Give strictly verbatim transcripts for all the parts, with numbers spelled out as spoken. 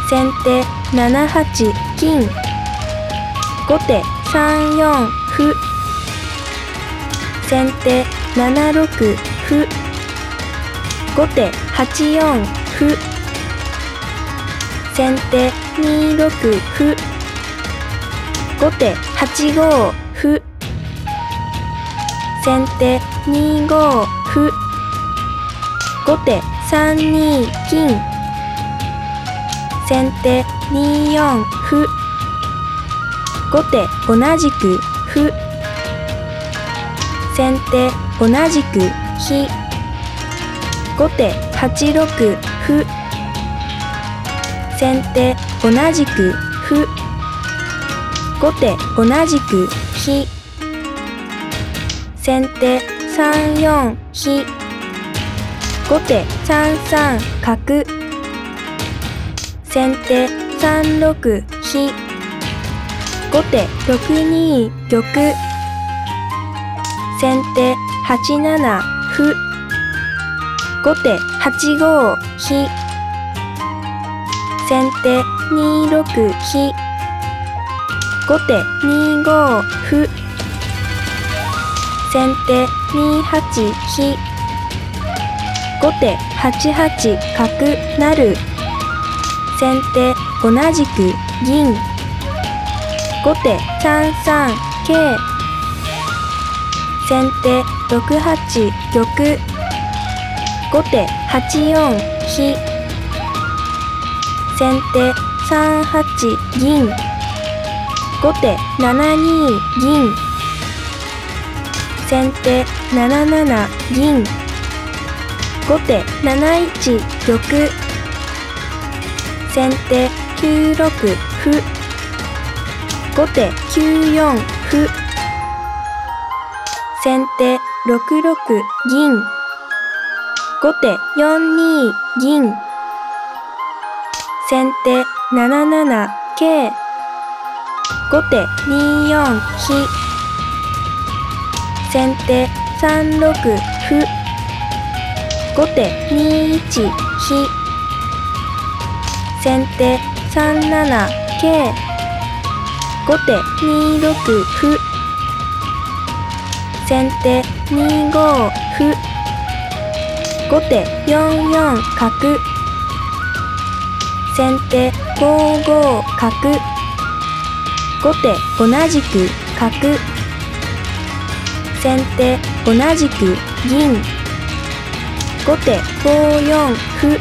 先手ななはち金。後手さんよん歩。先手ななろく歩。後手はちよん歩。先手にろく歩。後手はちご歩。先手にご歩。後手さんに金。先手によん歩。後手同じく歩。先手同じく飛。後手はちろく歩。先手同じく歩。後手同じく飛。先手さんよん飛。後手さんさん角。先手さんろく飛。後手ろくに玉。先手はちなな歩。後手はちご飛。先手にろく飛。後手にご歩。先手にはち飛。後手はちはち角成。先手同じく銀。後手さんさん桂。先手ろくはち玉。後手はちよん飛。先手さんはち銀。後手ななに銀。先手なななな銀。後手なないち玉。先手きゅうろく歩。後手きゅうよん歩。先手ろくろく銀。後手よんに銀。先手なななな桂。後手によん飛。先手さんろく歩。後手にいち飛。先手さんなな桂。後手にろく歩。先手にご歩。後手よんよん角。先手ごご角。後手同じく角。先手同じく銀。後手ごよん歩。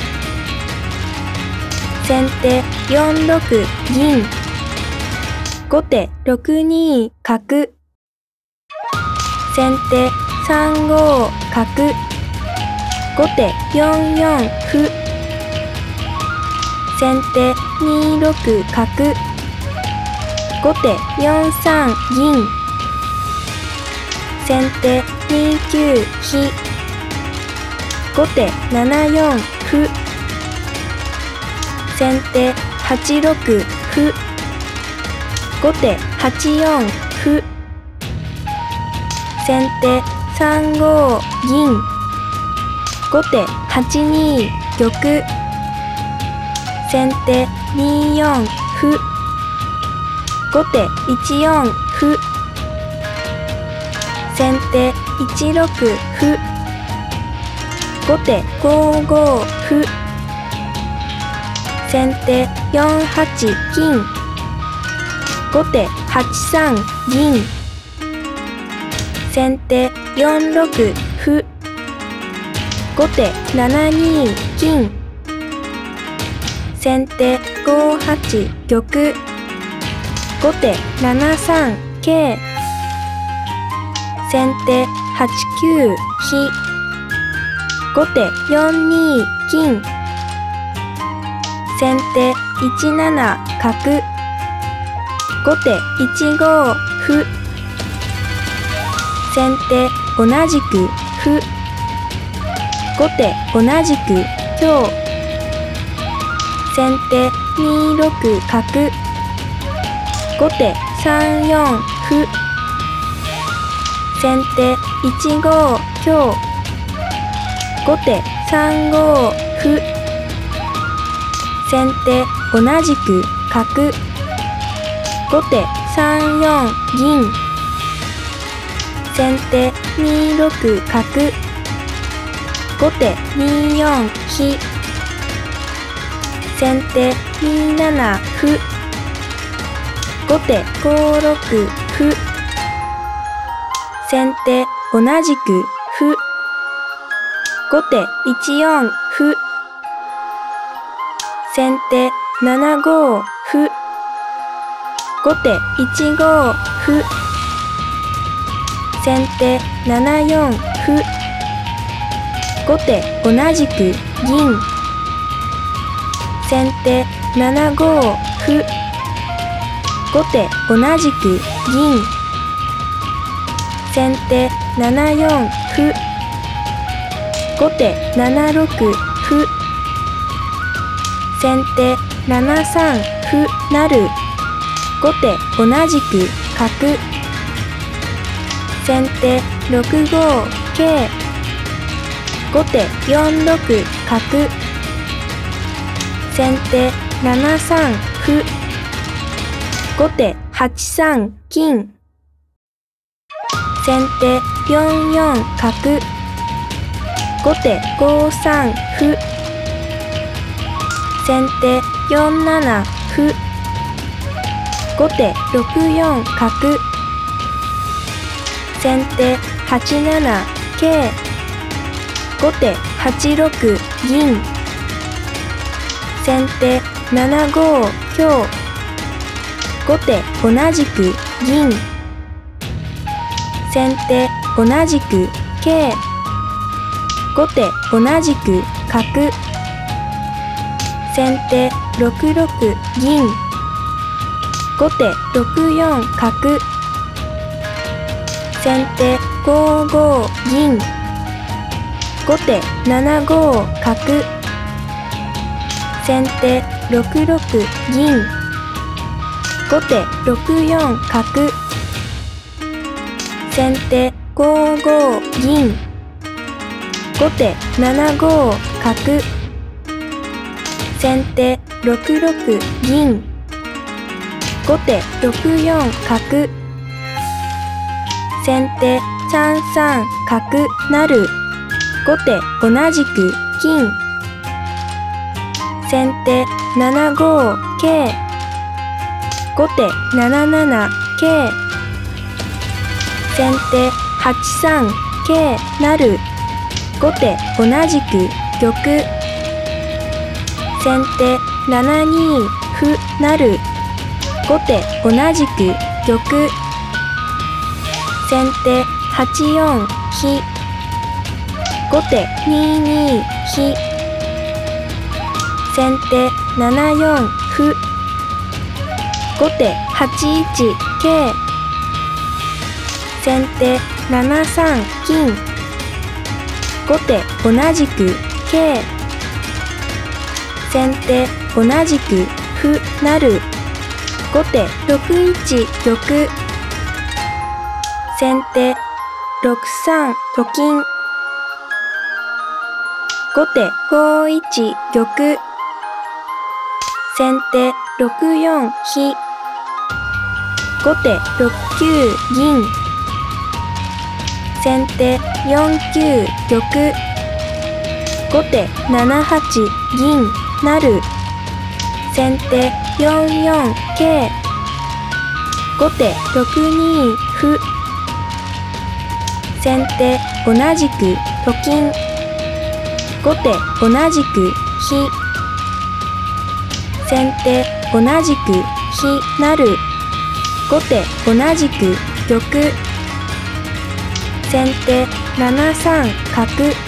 先手よんろく銀。後手ろくに角。先手さんご角。後手よんよん歩。先手にろく角。後手よんさん銀。先手にきゅう飛。後手ななよん歩。先手はちろく歩。後手はちよん歩。先手さんご銀。後手はちに玉。先手によん歩。後手いちよん歩。先手いちろく歩。後手ごご歩。先手よんはち金。後手はちさん銀。先手よんろく歩。後手ななに金。先手ごはち玉。後手ななさん桂。先手はちきゅう飛。後手よんに金。先手いちなな角。後手いちご歩。先手同じく歩。後手同じく香。先手にろく角。後手さんよん歩。先手いちご香。後手さんご歩。 先手同じく角。後手さんよん銀。先手にろく角。後手によん飛。先手になな歩。後手ごろく歩。先手同じく歩。後手いちよん歩。先手ななご歩。後手いちご歩。先手ななよん歩。後手同じく銀。先手ななご歩。後手同じく銀。先手ななよん歩。後手ななろく歩。先手ななさん歩成。後手同じく角。先手ろくご桂。後手よんろく角。先手ななさん歩。後手はちさん金。先手よんよん角。後手ごさん歩。先手よんなな歩。後手ろくよん角。先手はちなな桂。後手はちろく銀。先手ななご香。後手同じく銀。先手同じく桂。後手同じく角。先手ろくろく銀。後手ろくよん角。先手ごご銀。後手ななご角。先手ろくろく銀。後手ろくよん角。先手ごご銀。後手ななご角。先手ろくろく銀。後手ろくよん角。先手さんさん角成。後手同じく金。先手ななご桂。後手なななな桂。先手はちさん桂成。後手同じく玉。先手ななに歩成。後手同じく玉。先手はちよん飛。後手にに飛。先手ななよん歩。後手はちいち桂。先手ななさん金。後手同じく桂。先手同じく歩成。後手ろくいち玉。先手ろくさんと金。後手ごいち玉。先手ろくよん飛。後手ろくきゅう銀。先手よんきゅう玉。後手ななはち銀成。先手よんよん桂。後手ろくに歩。先手同じくと金。後手同じく飛。先手同じく飛成。後手同じく玉。先手ななさん角。